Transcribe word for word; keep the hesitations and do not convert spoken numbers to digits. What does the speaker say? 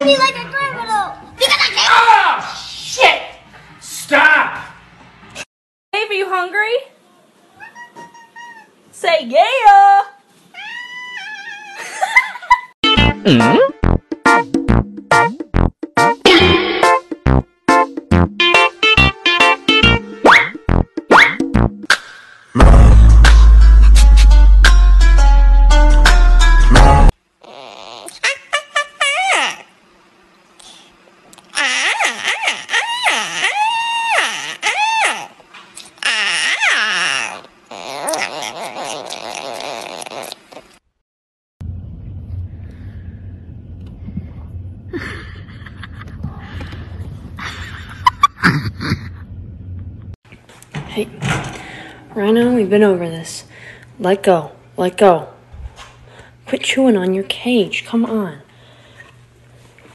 me like a criminal because I can't. Oh, shit! Stop! Dave, are you hungry? Say yeah! Mm-hmm. Hey, Rhino, we've been over this. Let go. Let go. Quit chewing on your cage. Come on.